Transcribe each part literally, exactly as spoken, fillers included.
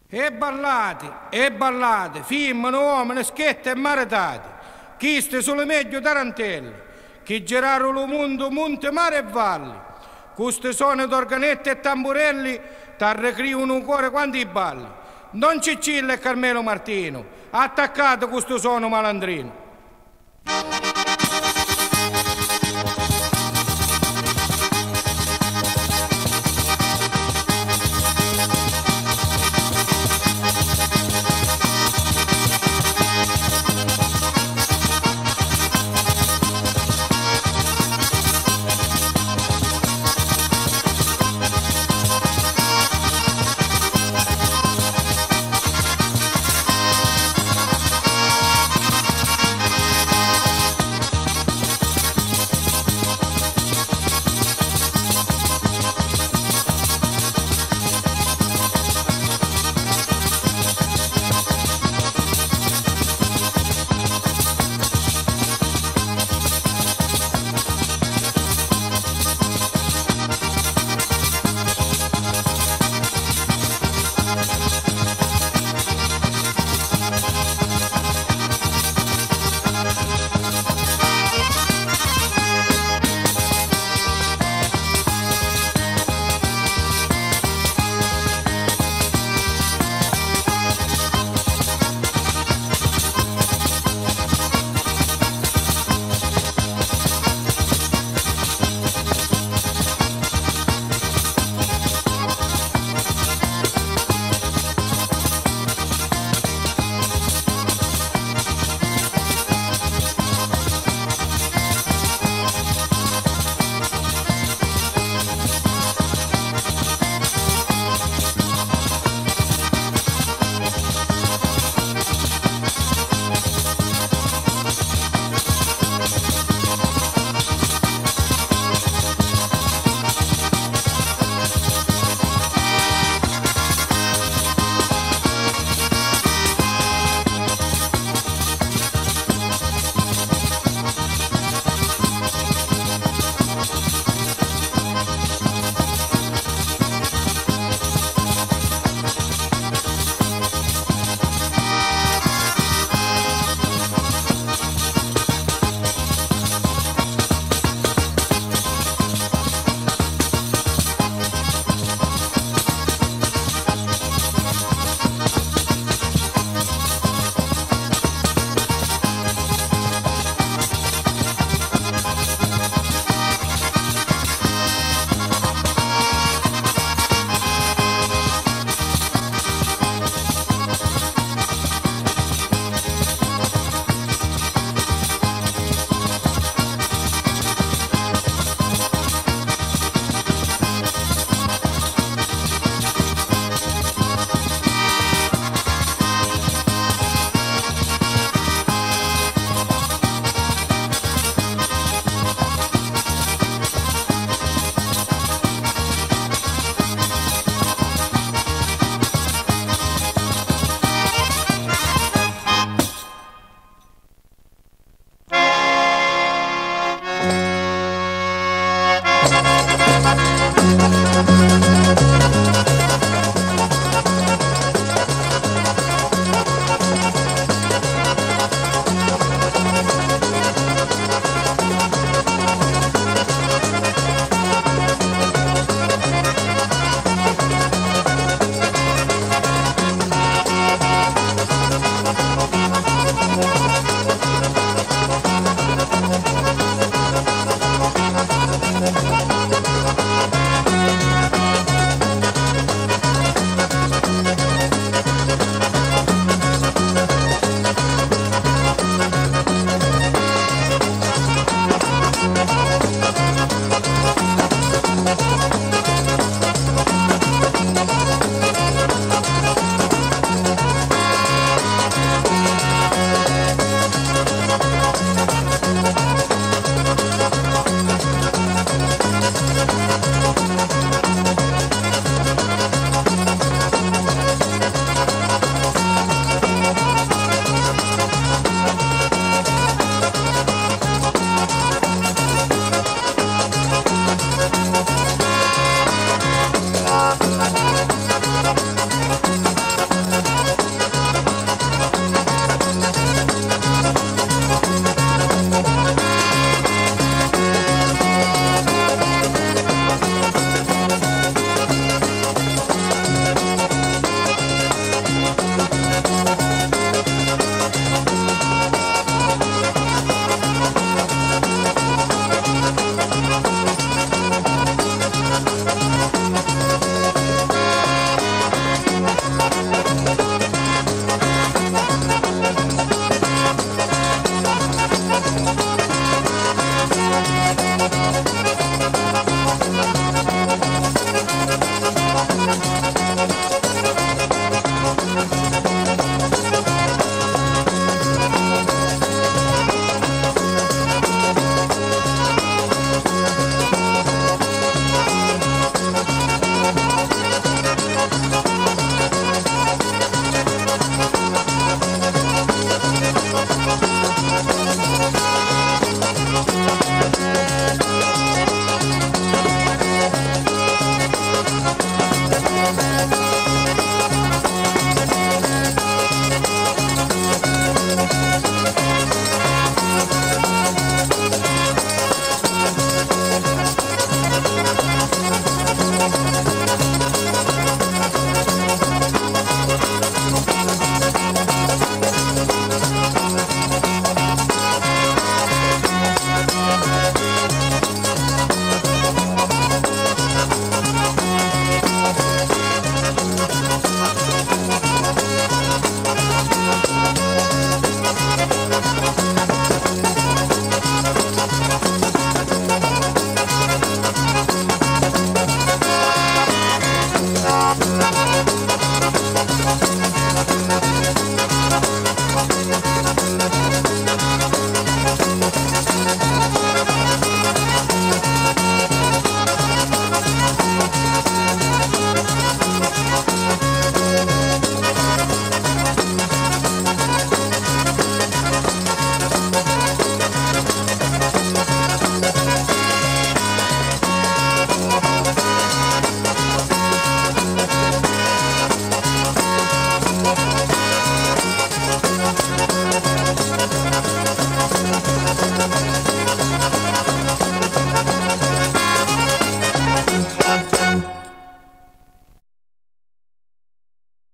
E ballate, e ballate, femmine, uomini, schietti e maritati. Queste sono le meglio tarantelle, che girarono lo mondo, monte, mare e valli. Queste sono d'organetti e tamburelli, t'arrecrivono un cuore quando i balli. Don Cicillo e Carmelo Martino, attaccate questo suono malandrino.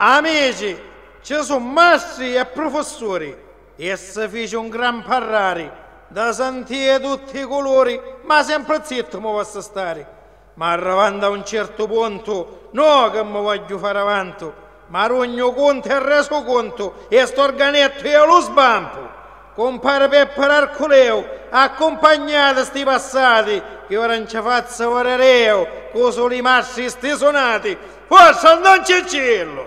Amici, ci sono mastri e professori e si fece un gran parlare da sentire tutti i colori, ma sempre zitto mi posso stare. Ma arrivando a un certo punto, no che mi voglio fare avanti, ma rogno conto e reso conto e sto organetto io lo sbampo. Compare Peppero Arculeo, accompagnate sti passati, che ora non ci faccio vorreo, con soli mastri sti sonati, forse non c'è cielo.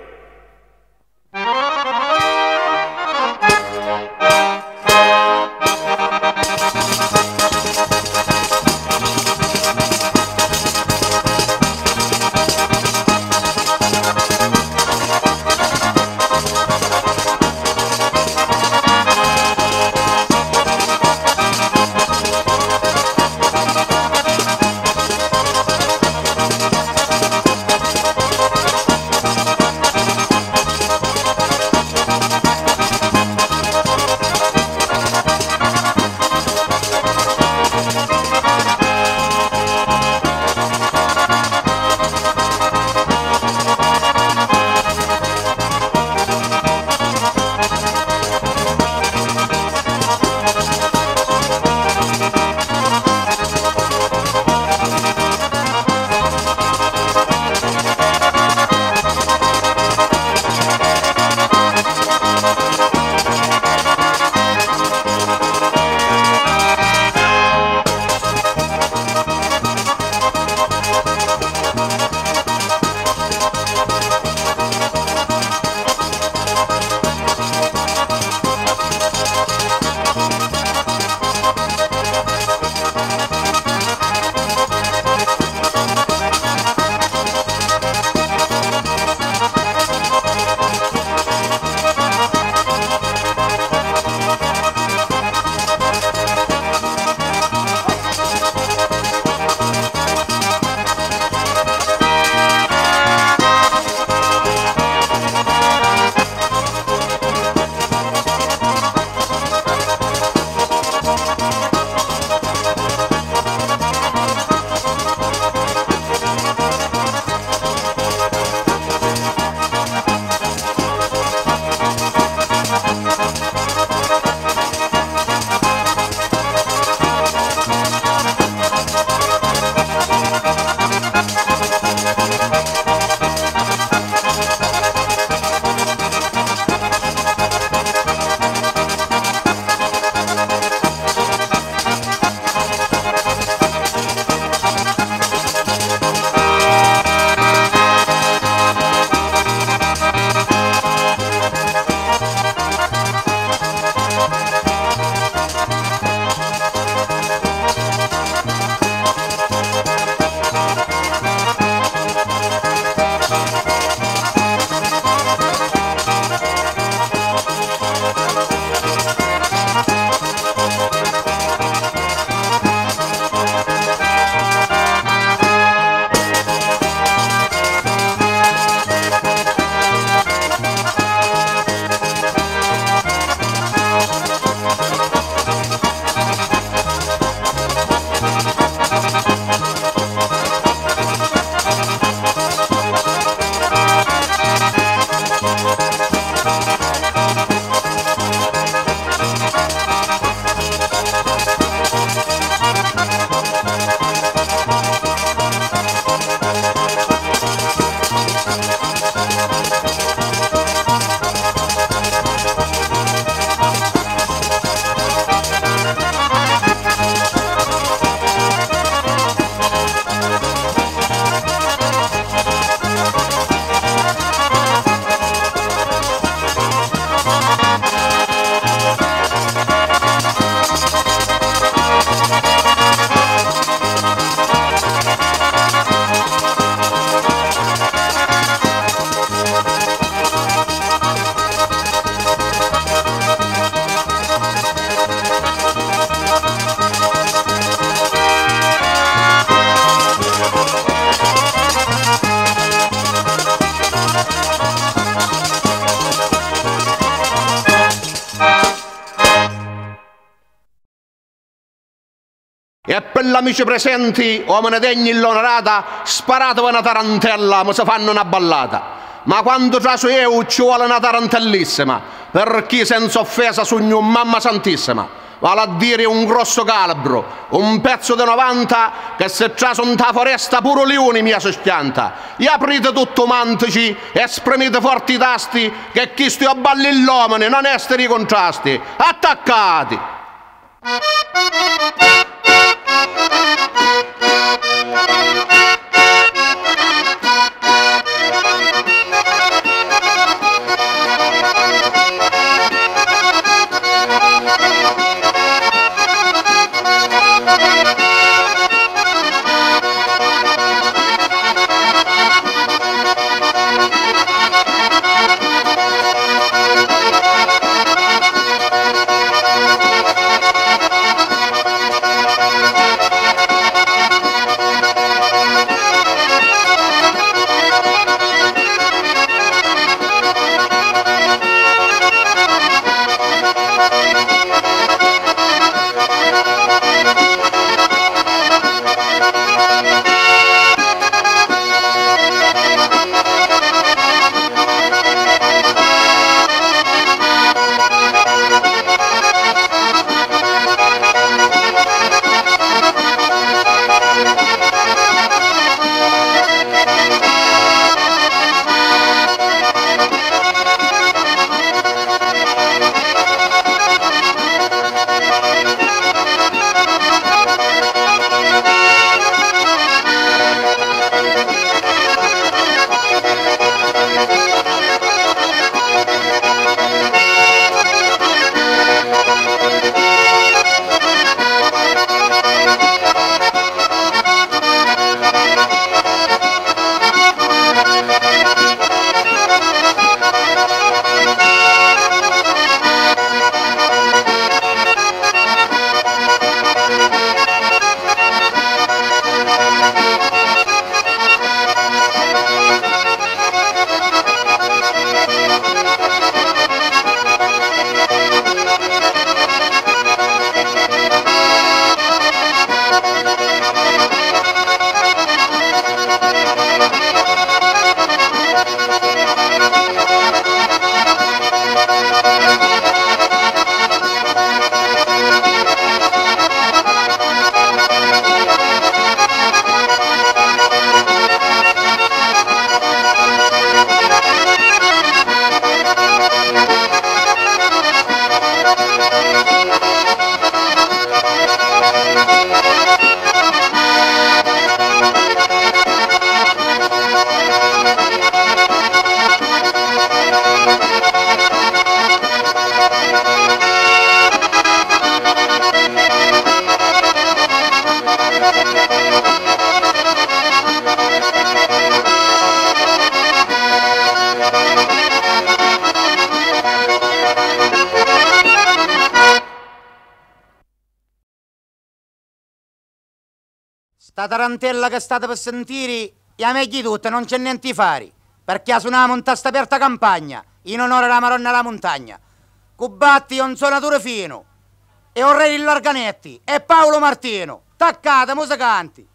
E per gli amici presenti, uomini degni l'onorata, sparatevi una tarantella, ma si fanno una ballata. ma quando tra su io ci vuole una tarantellissima, per chi senza offesa sogno mamma santissima. Vale a dire un grosso calibro, un pezzo di novanta che se traso in ta foresta pure leoni mi sospianta. E aprite tutto mantici e spremete forti i tasti che chi sti a balli l'uomini non esteri i contrasti. Attaccati! Sta tarantella che state per sentire, e a meglio di tutte non c'è niente di fare, perché ha suonato a sta aperta campagna, in onore alla Maronna della Montagna. Cubatti è un suonatore fino, e Orrelli Larganetti, e Paolo Martino, taccate musicanti.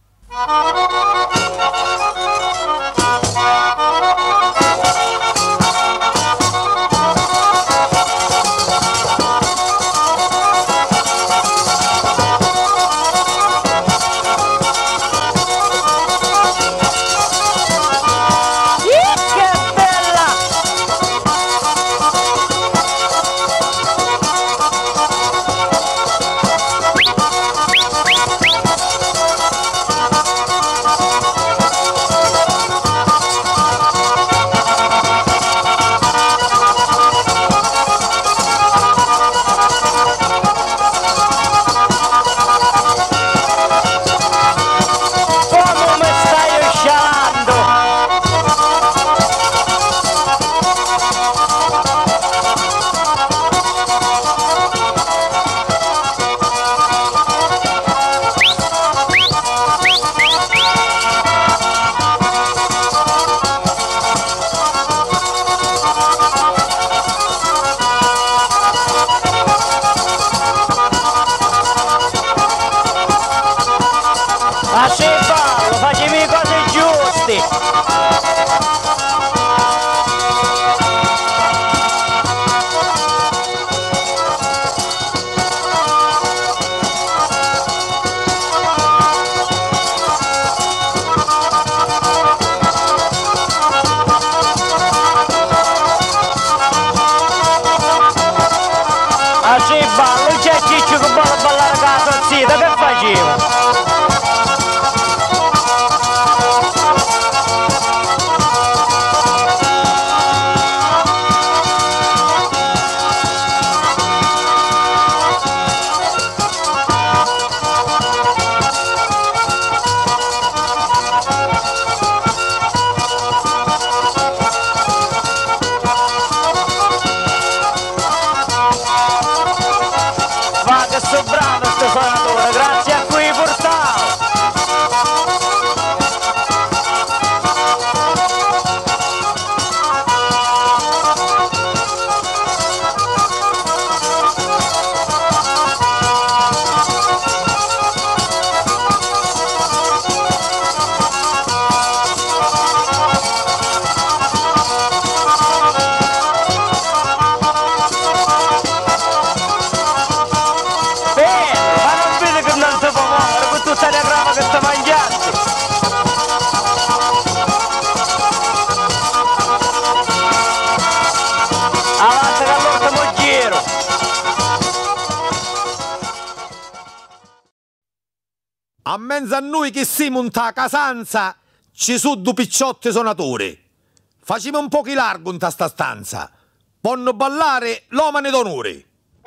pensa a noi che siamo in ta casanza, ci sono due picciotti suonatori. Facciamo un po' largo in sta stanza. Ponno ballare l'omane d'onore.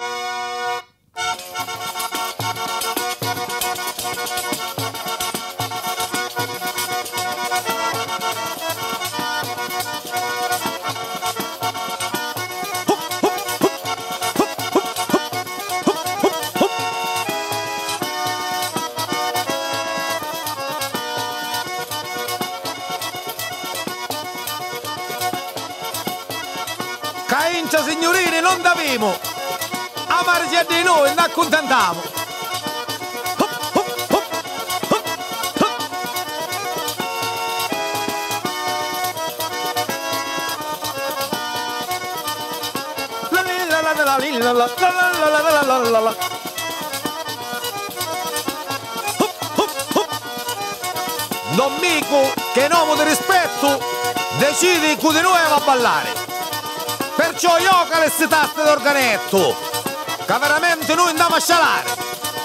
Caincia signorini non davemo, amarci a di noi e ne accontentiamo. Don Mico, che è un uomo di rispetto, decide con di noi a ballare. Perciò io che le si taste d'organetto, che veramente noi andiamo a scialare.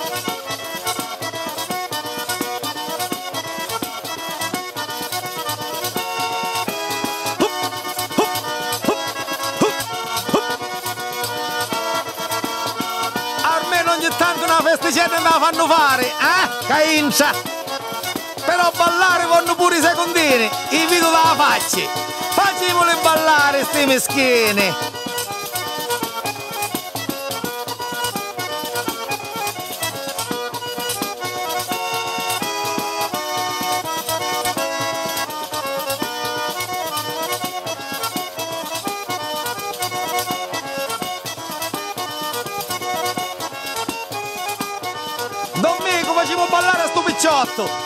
Almeno ogni tanto una festicetta non la fanno fare, eh? Caincia! Però ballare vanno pure i secondini, i video dalla faccia. Facciamole ballare sti meschine! Don Mico, facciamo ballare a sto picciotto!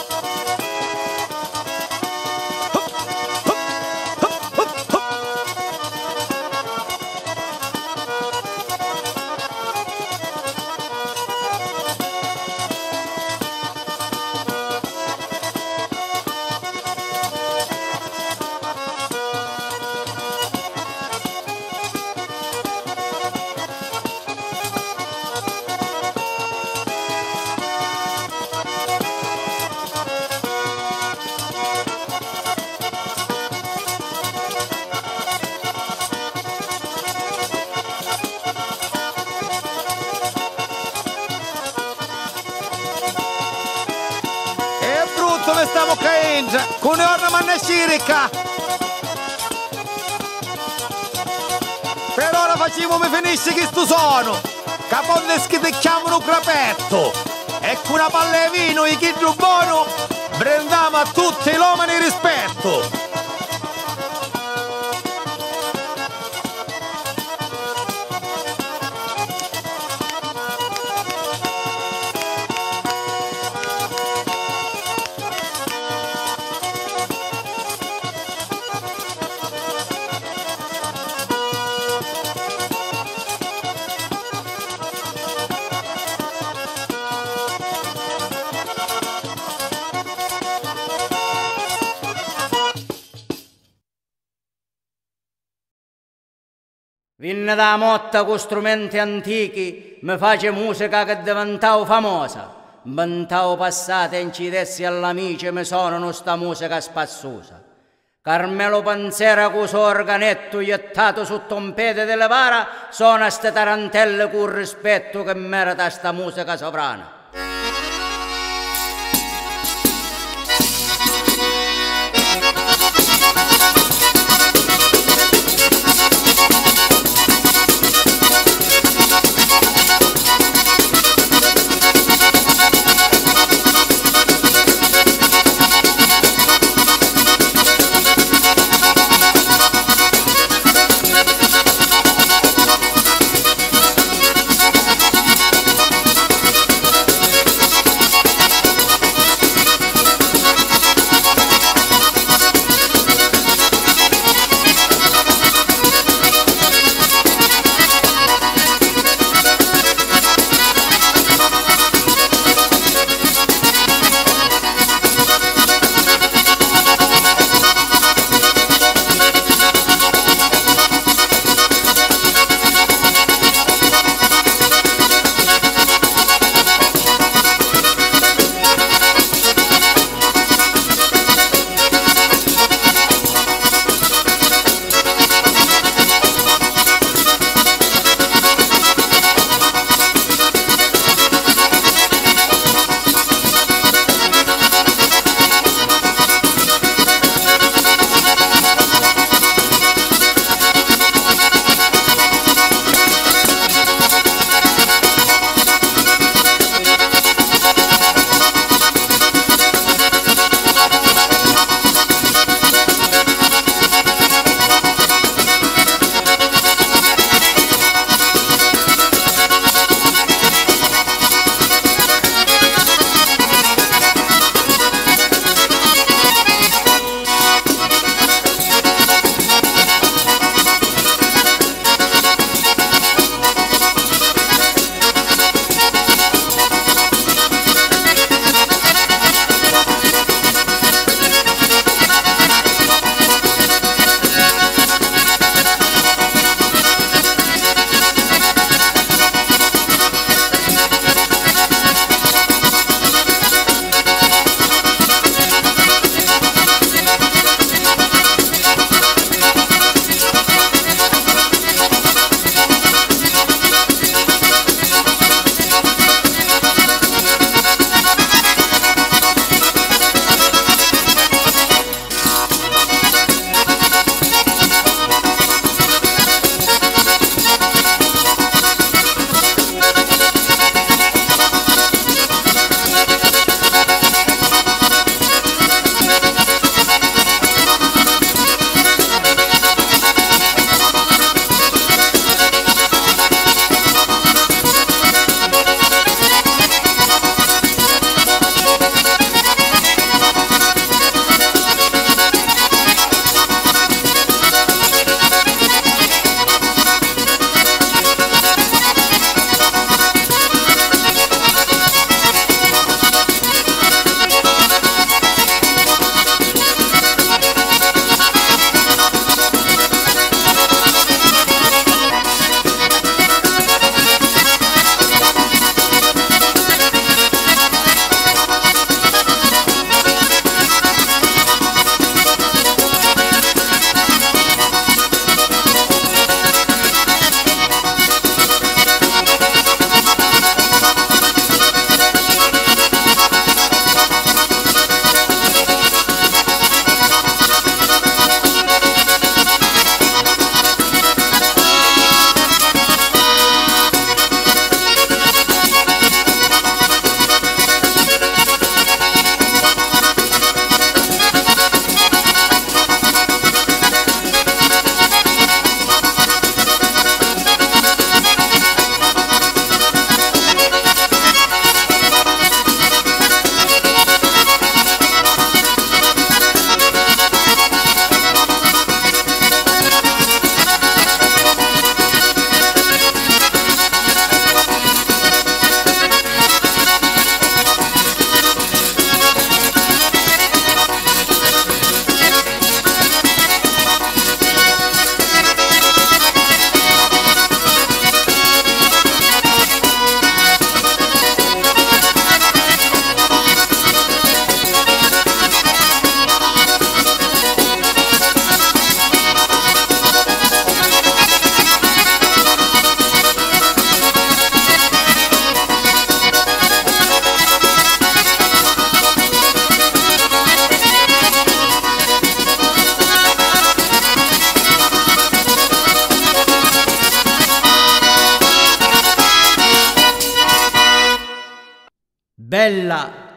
Dove stiamo caendo? Con le orme manne scirica! Per ora facciamo mi finisce che sto sono! Caponde schittecchiamo un crapetto! E con una palla di vino e chi più buono prendiamo a tutti l'omani rispetto! Vinne da motta con strumenti antichi, mi face musica che diventavo famosa. Inventavo passate e incidessi all'amici, mi sonano sta musica spassosa. Carmelo Panzera con suo organetto gettato sotto un piede delle vara, suona ste tarantelle con rispetto che merita sta musica sovrana.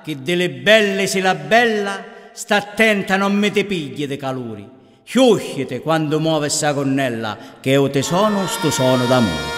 che delle belle si la bella, sta attenta non mi te pigli de calori. Chiuscite quando muove sta gonnella, che io te sono sto sono d'amore.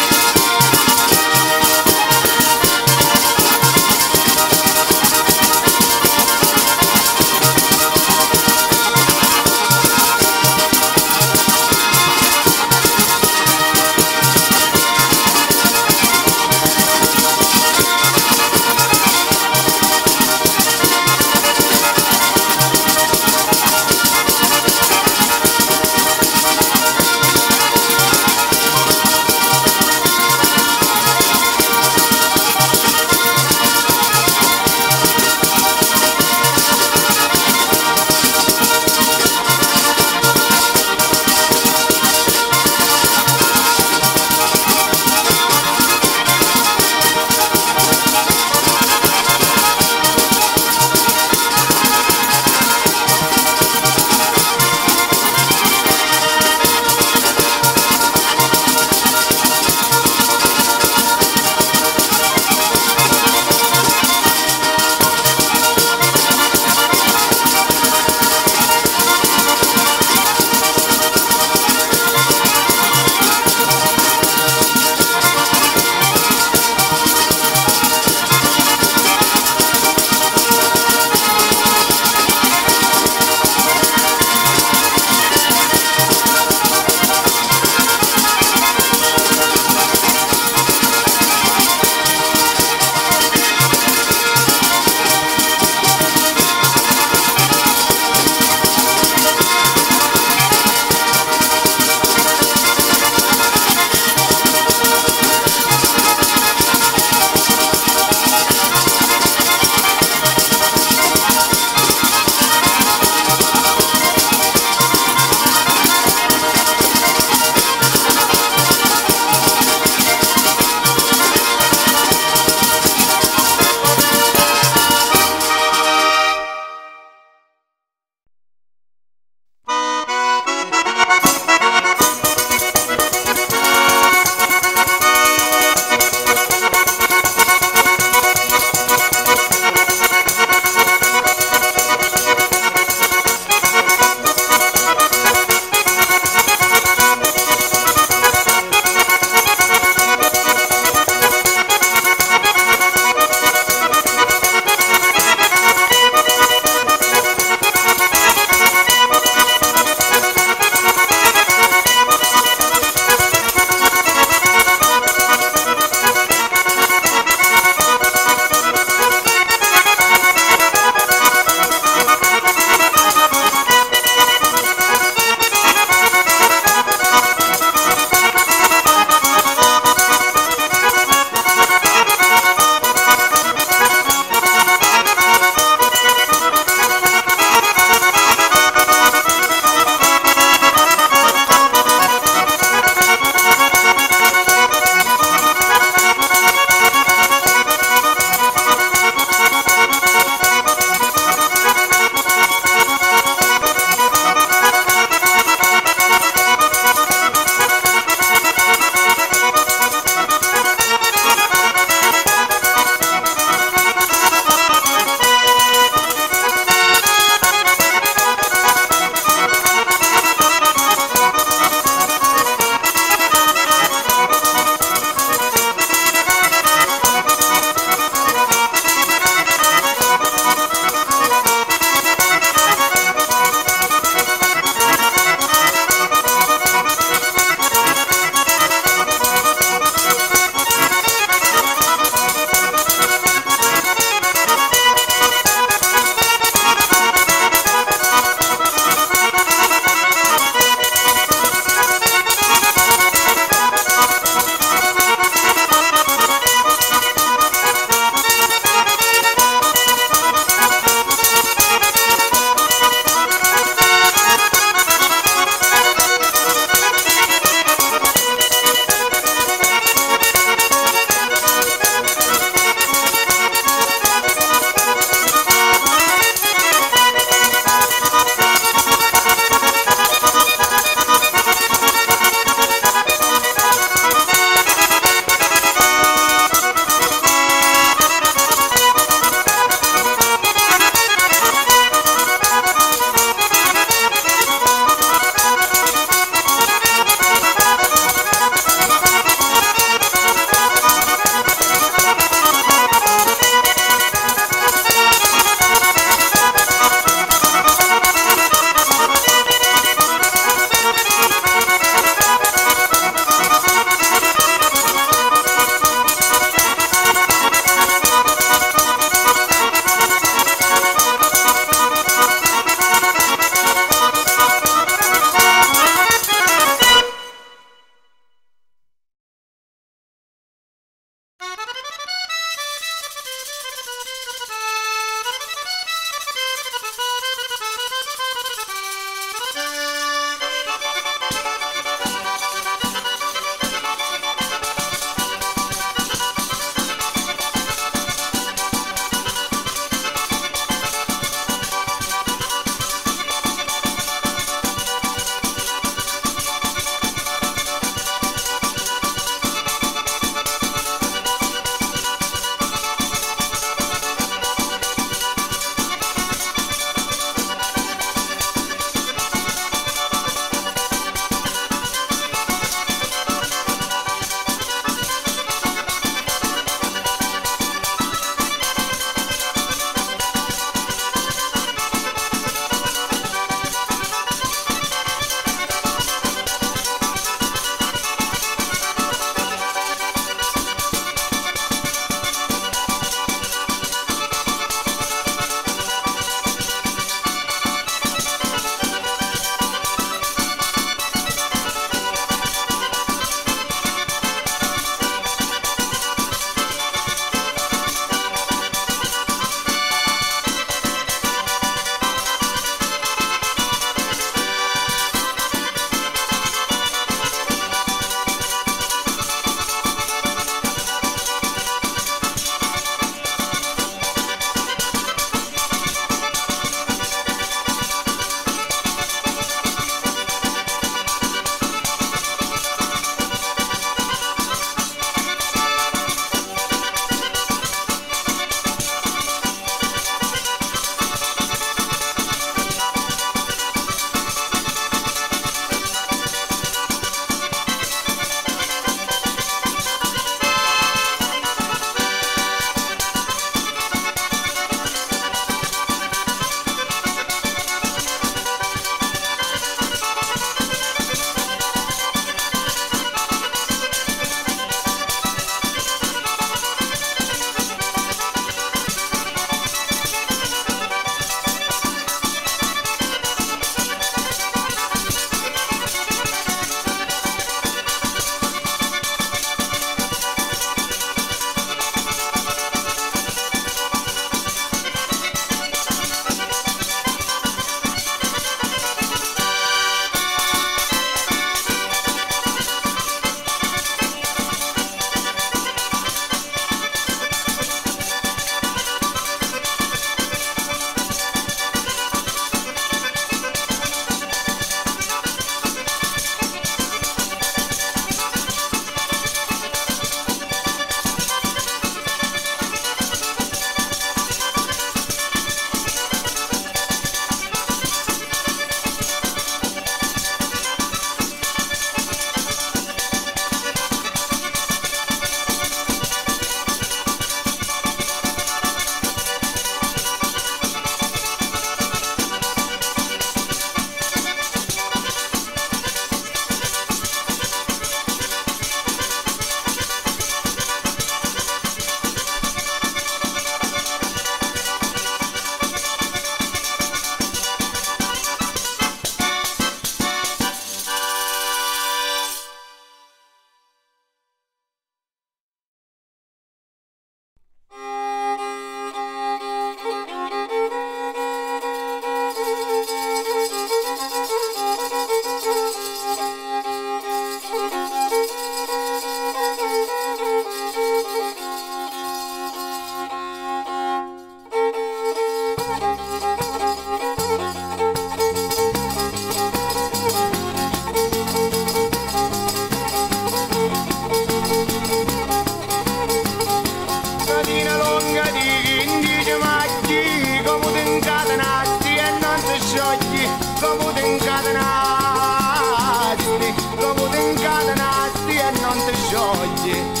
oggi.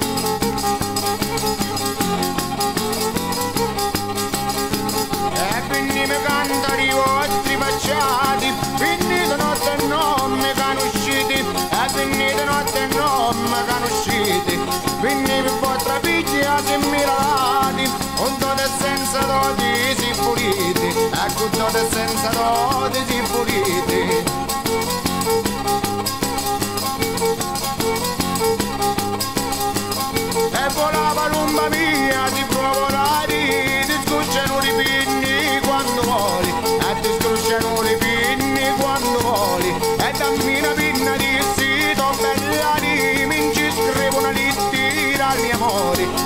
E quindi mi cantano i vostri facciati, quindi di notte non mi conoscete, e quindi di notte non mi conoscete, quindi mi vostra picchia se mi lavati, un dote senza doti si puliti, ecco dote senza doti si puliti. E volava l'umba mia, ti provolati, ti scusciano i pinni quando vuoi, e ti scusciano i pinni quando vuoi, e dammi una pinna di sito bellati, mi ci scrivo una lettera al mio amore.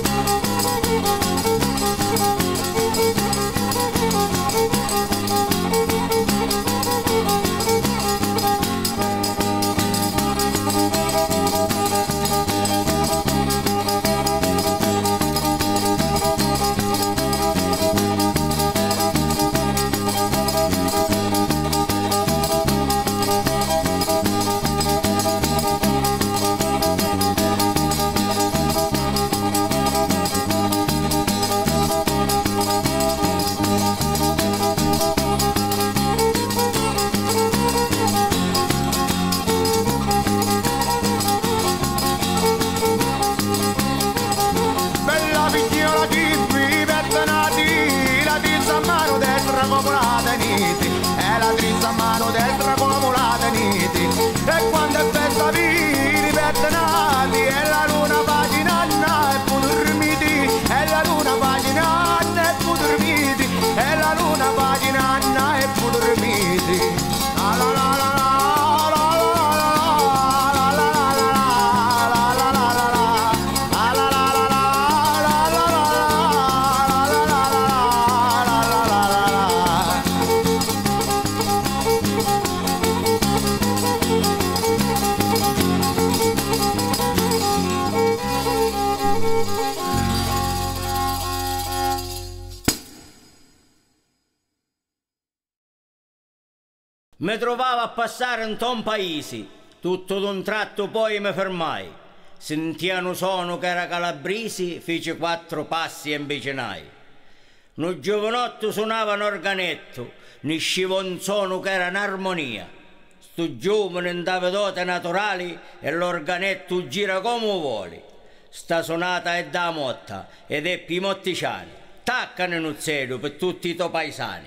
E la trizza a mano destra come la tenete, e quando è festa vi ripettenati, e la luna paginanna e poi dormiti, e la luna paginanna e poi dormiti, e la luna paginanna e poi dormiti. La la la la. Mi trovavo a passare in un paese, tutto d'un tratto poi mi fermai. Sentiano suono che era calabrese, fece quattro passi e invicinai. Un giovanotto suonava un organetto, ne usciva un suono che era un'armonia. Sto giovane andava dote naturali e l'organetto gira come vuole. Sta sonata è da motta ed è pimotticciani. Taccano in uzzedo per tutti i tuoi paesani.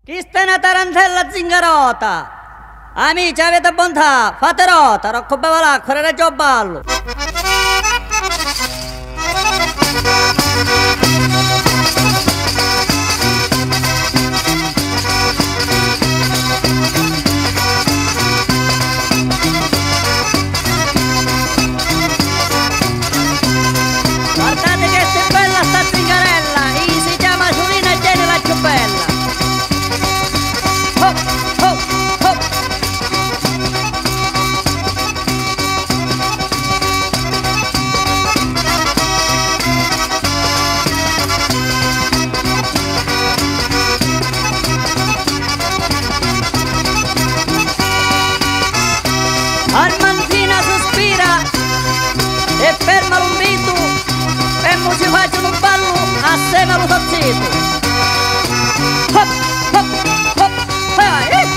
Chi sta una tarantella zingarota? Amici, avete bontà, fate rota, Rocco Bevalacqua, Reggio Ballo. Guardate che è bella sta zingarella, chi si chiama Giulina e tiene la più bella. Hop, hop, hop. Armantina sospira e ferma l'unvito e mo ci facciano un ballo assieme allo sazzito. Hop, hop, hop, vai, eh.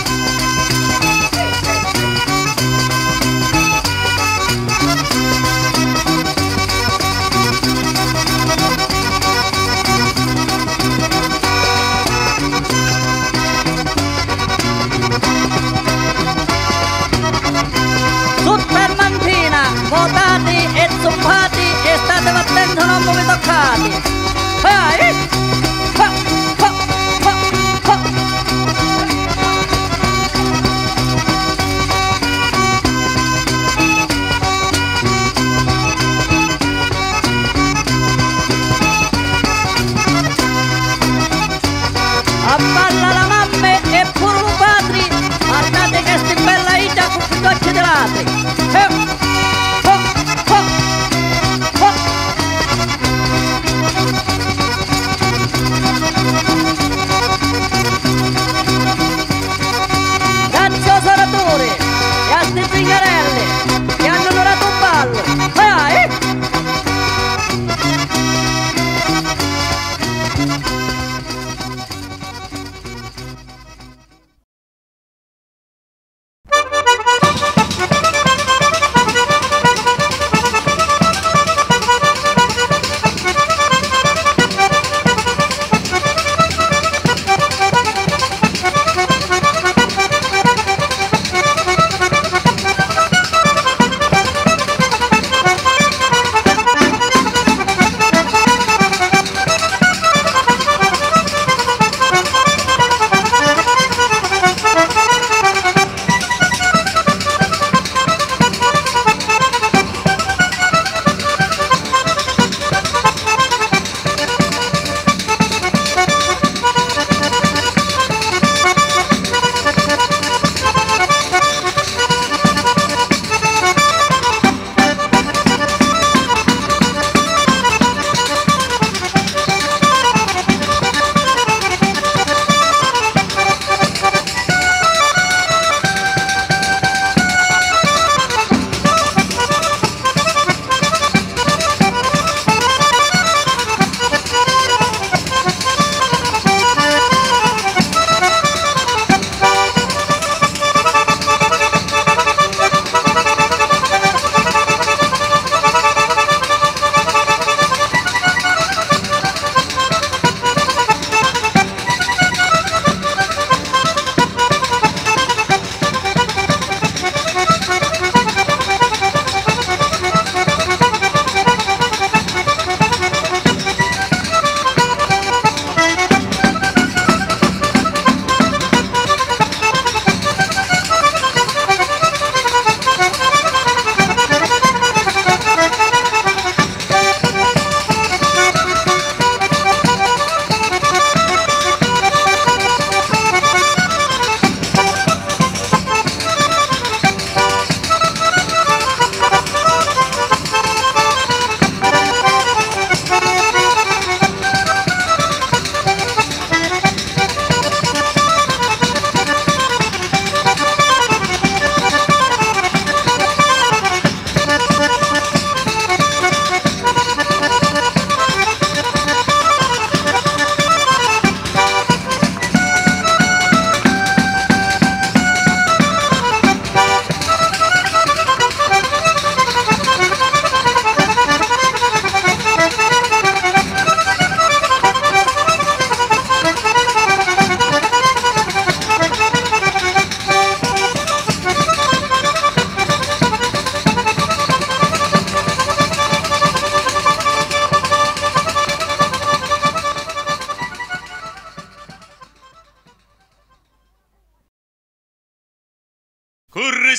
Tutta Armantina, votati e zuppati e state attenti, non vi toccati. Vai! Ha, ha, ha, ha. A balla la mamma e pure lo padri, guardate che sti bella ida con i cocci di ladri. Eh, ho, ho, ho.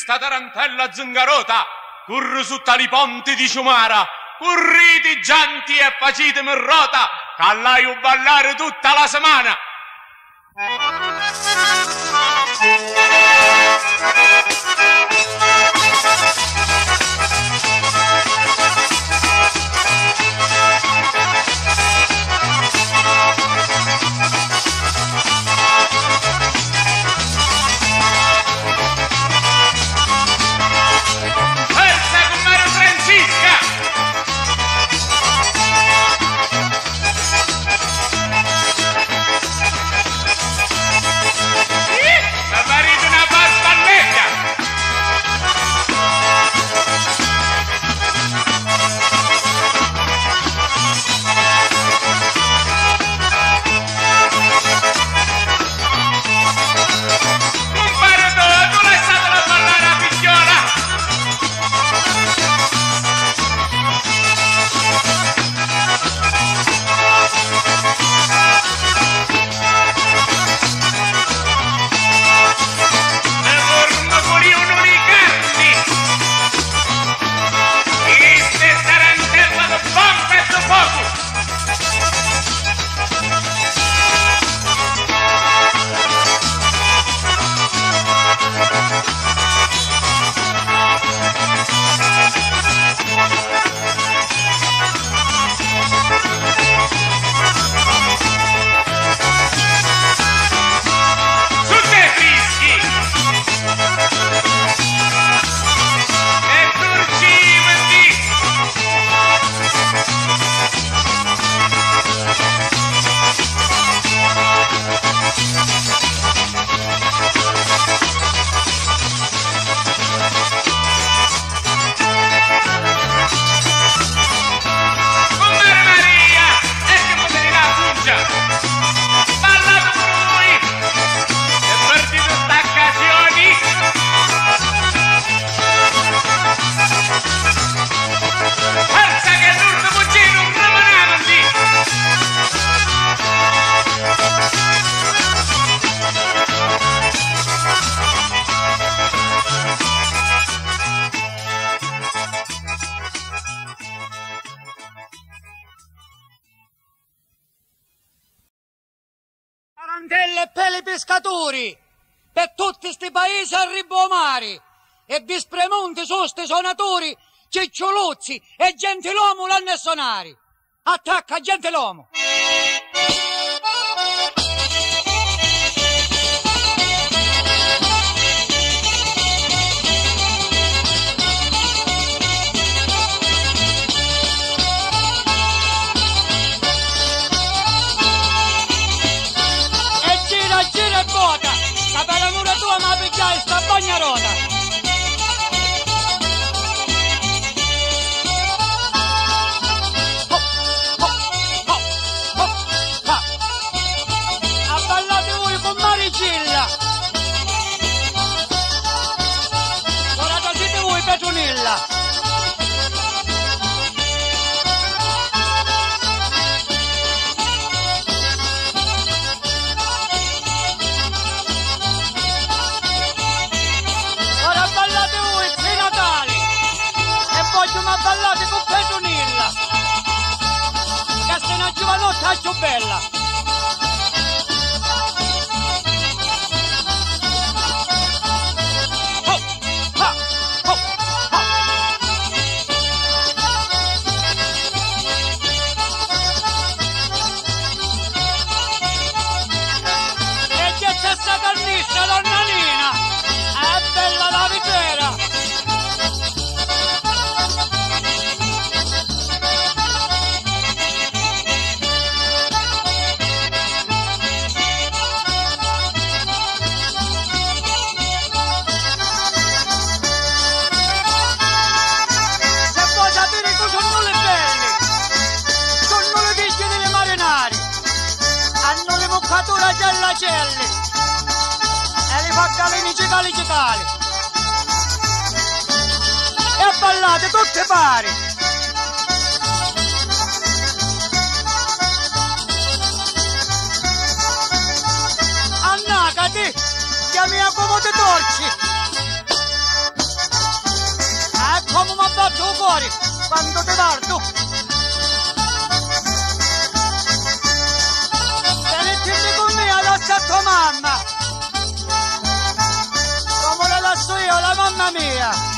sta tarantella zingarota, corre su tali ponti di Ciumara, corriti gianti e facitemi rota, che l'hai ballare tutta la settimana. Tarantelle e peli pescatori per tutti sti paesi a ribomari e bispremonti su sti suonatori, ciccioluzzi e gentiluomo l'hanno sonari. Attacca gentiluomo! Sta bagnarota! Abballate voi con Maricilla! Ora siete voi Petronilla! Ballate con Petronilla, che se una giovanotta più bella. Oh, ha, oh, ha. E che c'è stata lista, donna Nina, è bella la vitera. Celli e li fa calini cicali cicali e ballate tutte pari. Annacati, chiami a come ti torci. mare quando ti guardo. Venitemi con me a lasciare tua mamma, come la lascio io la mamma mia.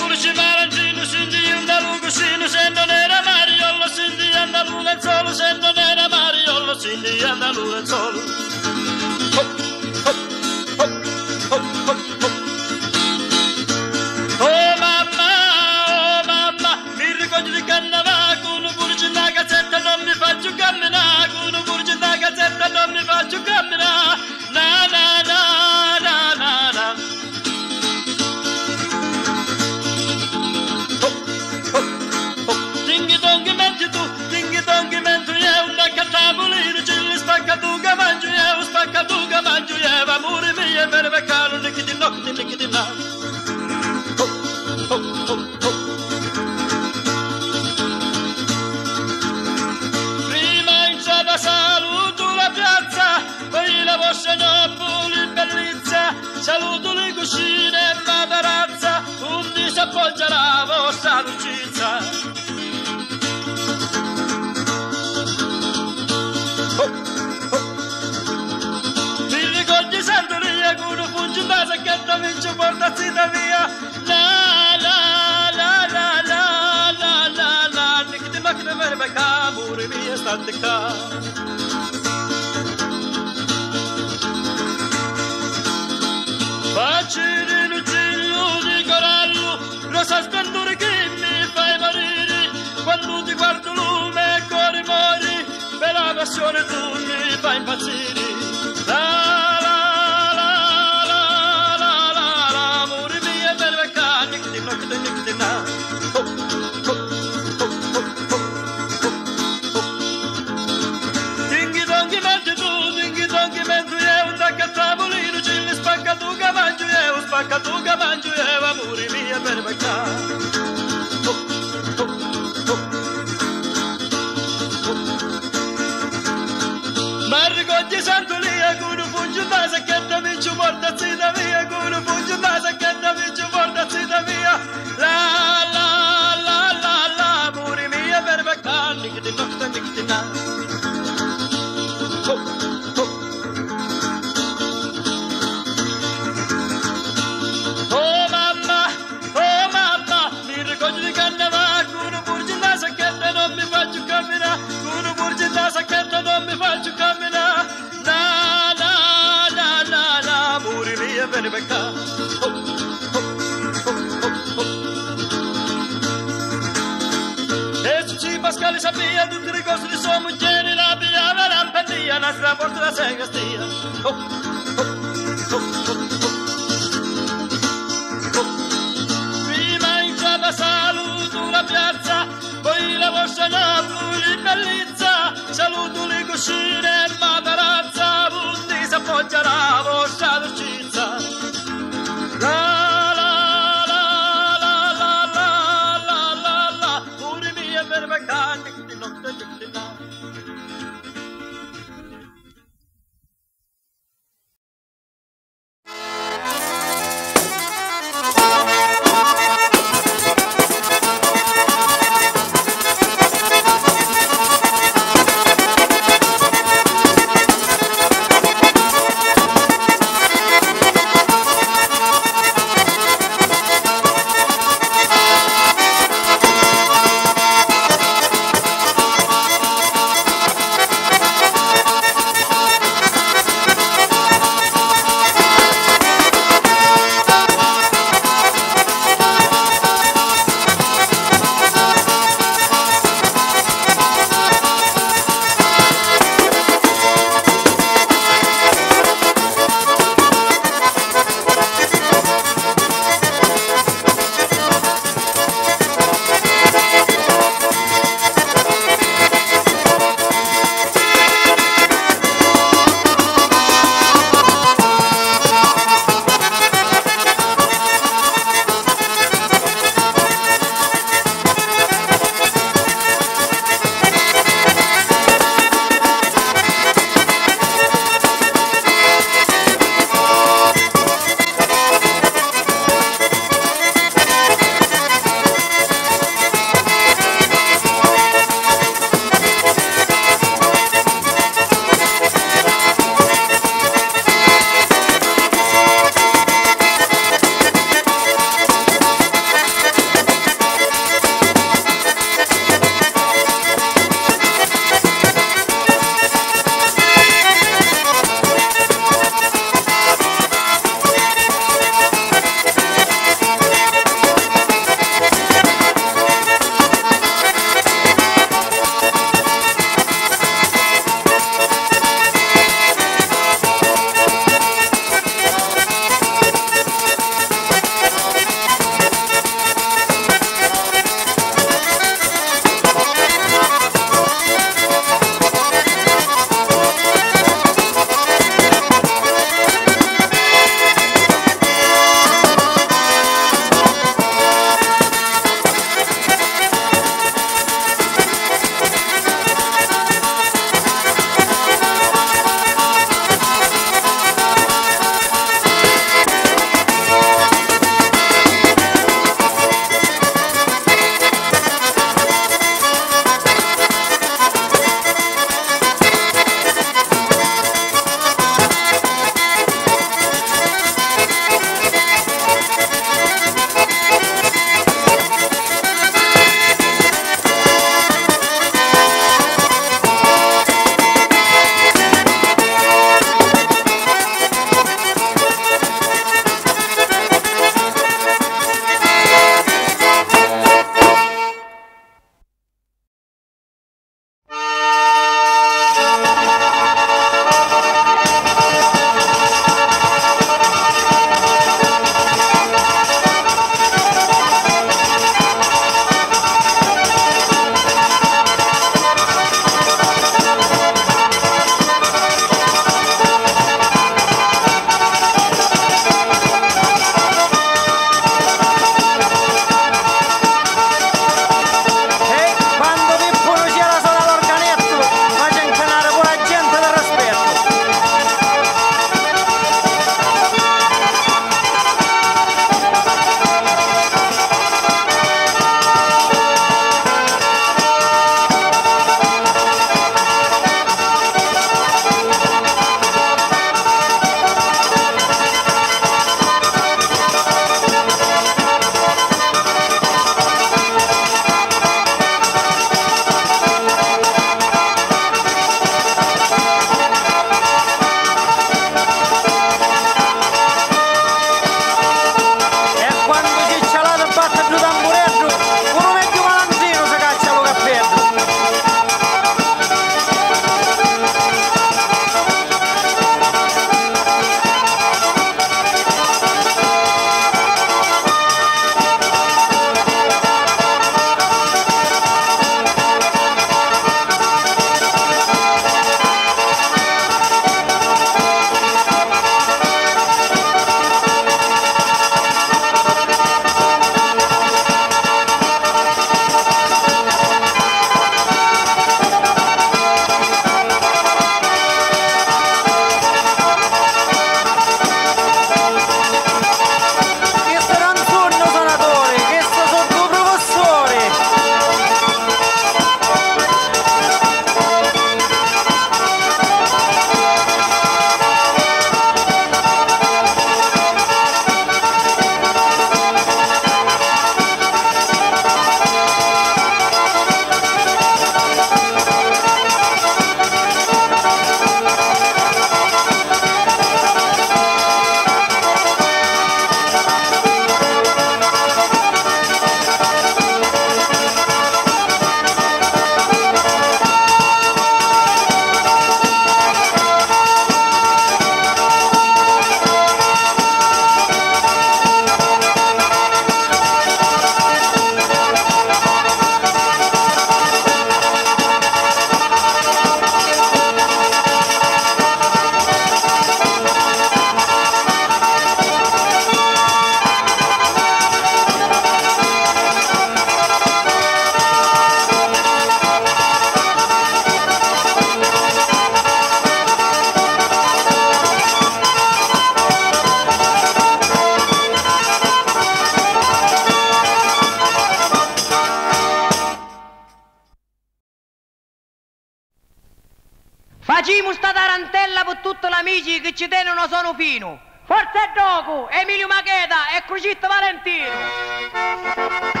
facciamo sta tarantella per tutti gli amici che ci tengono sono fino. Forza e Doku, Emilio Macheta e Crocitto Valentino.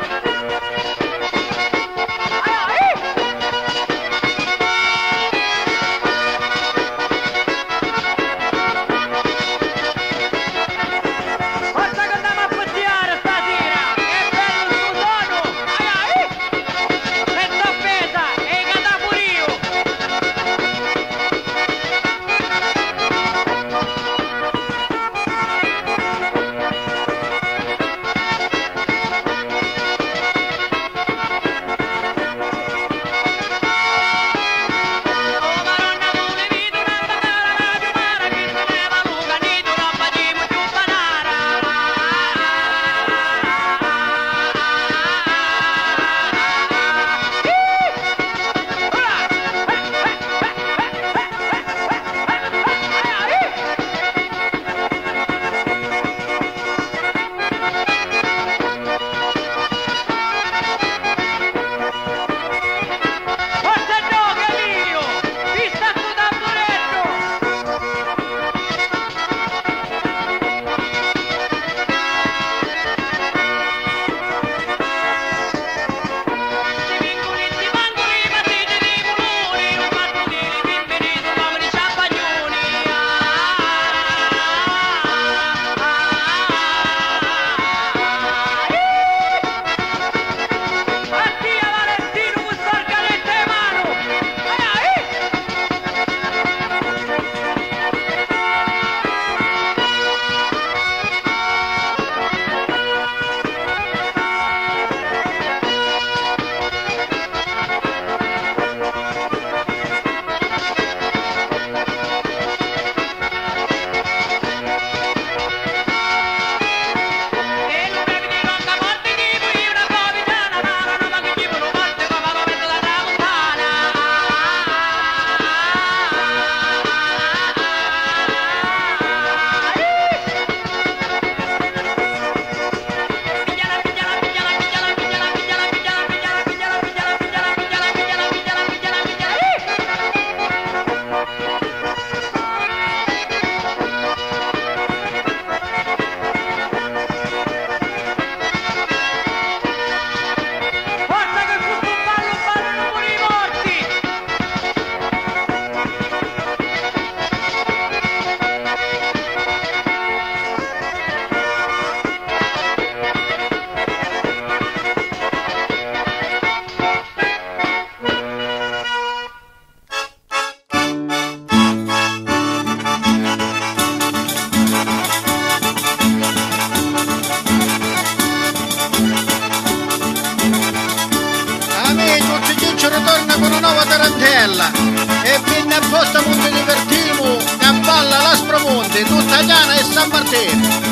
E venne apposta Monte Divertimo che balla l'Aspromonte, tutta Llana e San Martino.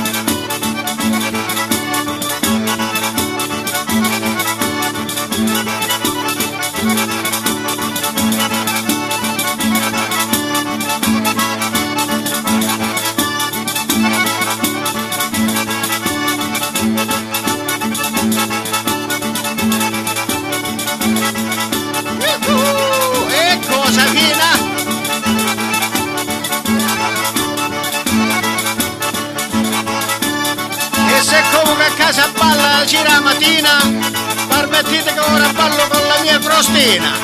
A casa balla la cera mattina, permettete che ora ballo con la mia crostina.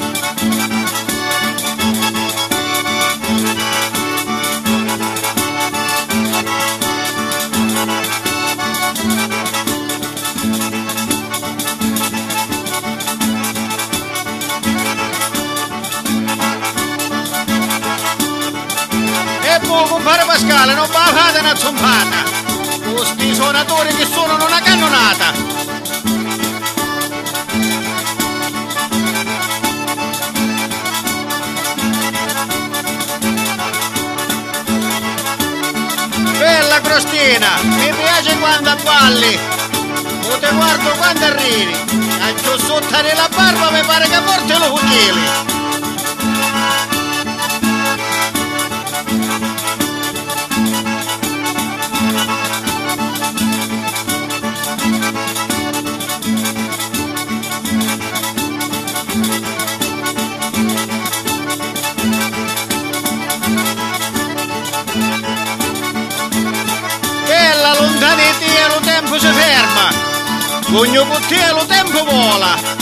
E poi compare Pasquale, non va a fare una zompata. Questi suonatori che suonano una cannonata. Bella crostina, mi piace quando balli, o te guardo quando arrivi, a giù sotto la barba mi pare che porti lo cucchieli. tempo si ferma. Ogni bottiglia tempo vola.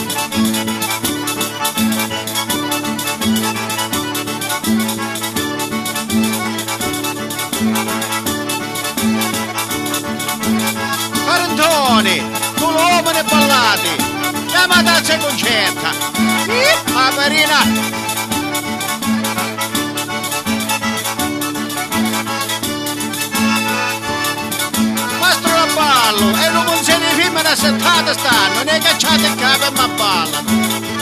Parentoni, tu l'uomo ne ballati, chiamate a se concetta. Ah, Marina. E non consiglio di film da settanta stanno, ne cacciate il capo e mi ballano.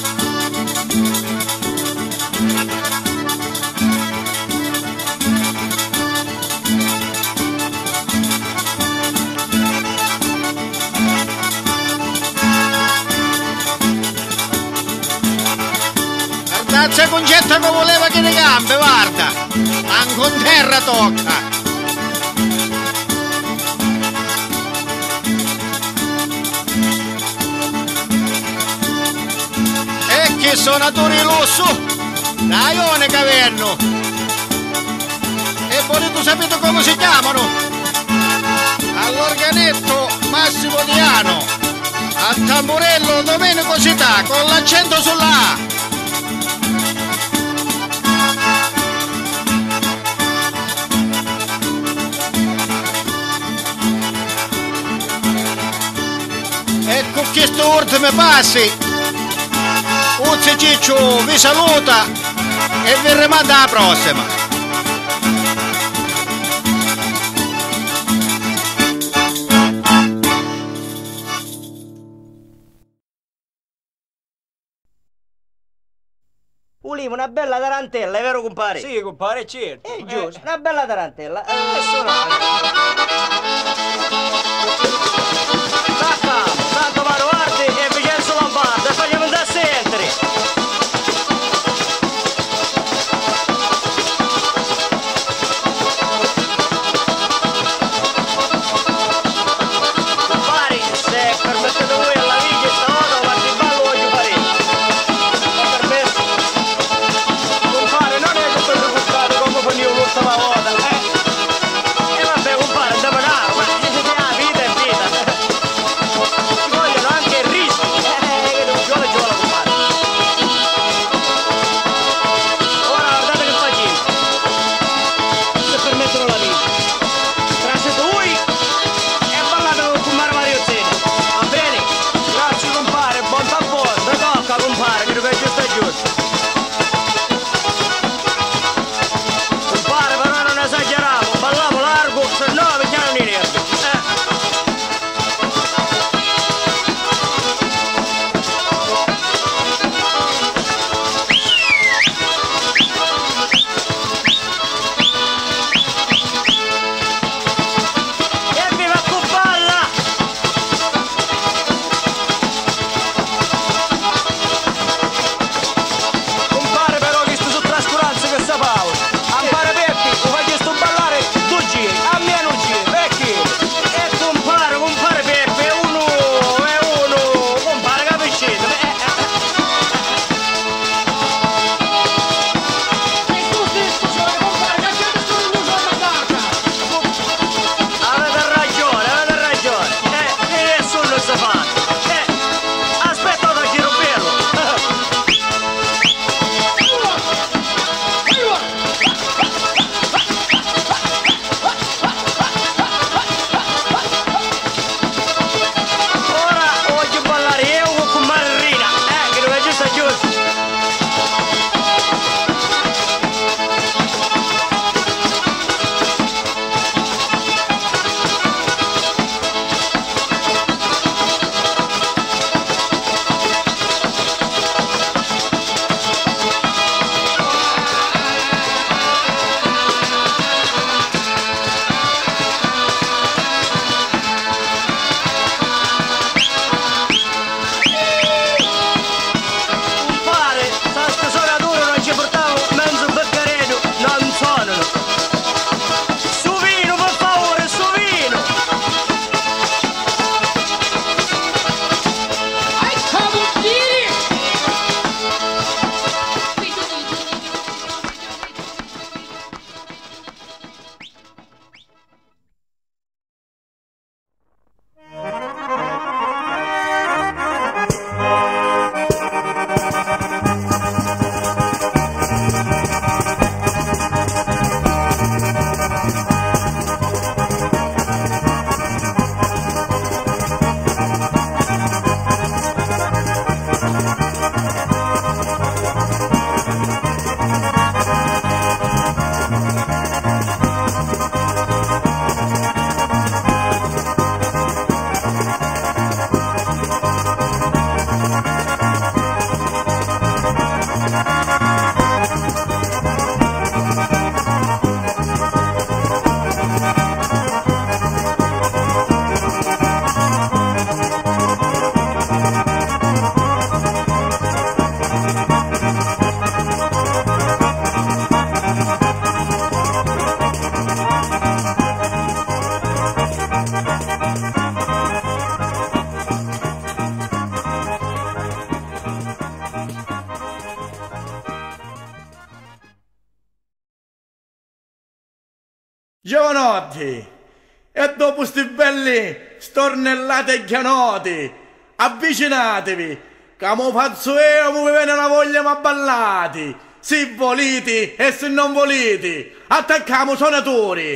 Guardate concetta che voleva che ne gambe, guarda, anche in terra tocca. Che suonatori lusso, da Ione Caverno. E volete sapete come si chiamano? All'organetto Massimo Diano, al tamburello Domenico Sità con l'accento sulla A. E con questo ultimo passi Uzzi Ciccio vi saluta e vi rimanda alla prossima. Ulimo, una bella tarantella, è vero compare? Sì, compare, certo. È giusto, una bella tarantella. Eh, suonare. Tacca, tanto Maroardi e Vincenzo Lombardo, e facciamo da sempre. Compari, se permettete voi alla viglia stavolta, ma ti ballo voglio fare. Ma permesso? Compare, non è tutto preoccupato come facevo l'ultima volta, eh? E vabbè, compare, andiamo a dare, ma la vita è vita. Ci vogliono anche il rischio, eh, che non gioca gioca, compare. Ora guardate che facciamo. Se permettono la vita. Trascete voi e ballate con compare Mario Zeni. Va bene? Grazie compare, buon favore, mi tocca compare, credo che è giusto è giusto. Compare, però non Giovanotti, e dopo sti belli stornellati e chianoti, avvicinatevi, che mo faccio io, mi viene la voglia ma ballati, se volete e se non volete, attacchiamo suonatori.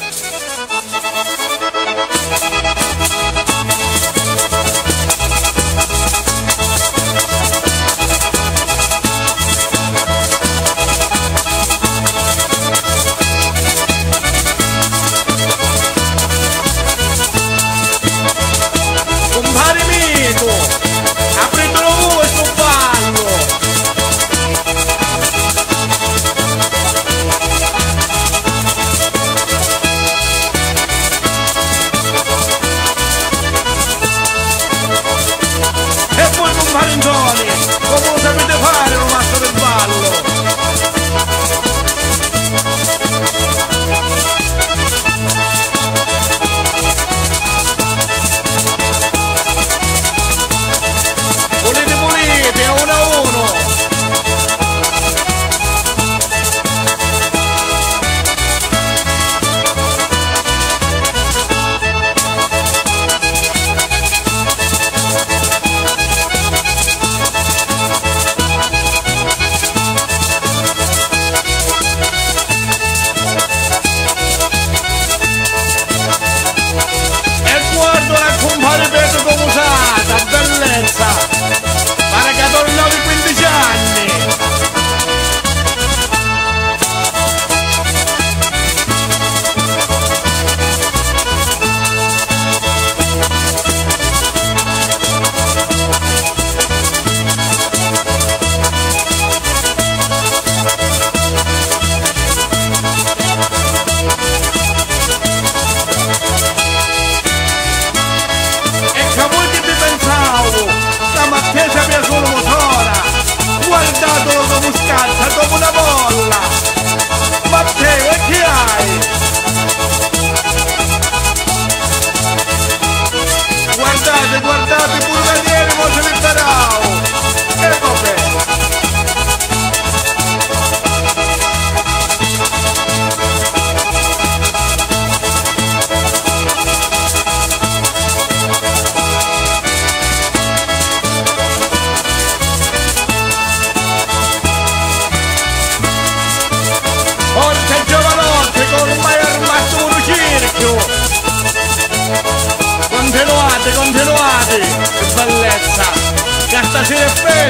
Continuate, continuate, che bellezza, che stasera è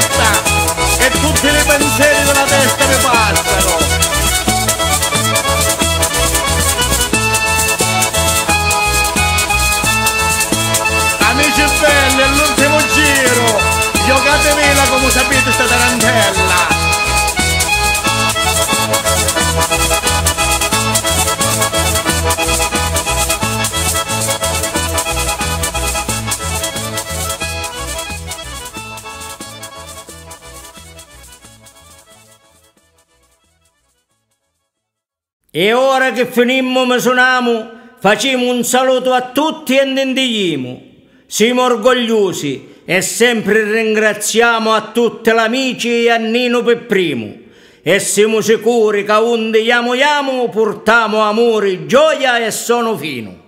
festa e tutti i pensieri della testa mi passano. Amici belli, è l'ultimo giro, giocatevela come sapete sta tarantella. E ora che finimmo me suoniamo, facciamo un saluto a tutti e intendiamo. Siamo orgogliosi e sempre ringraziamo a tutti gli amici e a Nino per primo. E siamo sicuri che onde iamo iamo portiamo amore, gioia e sono fino.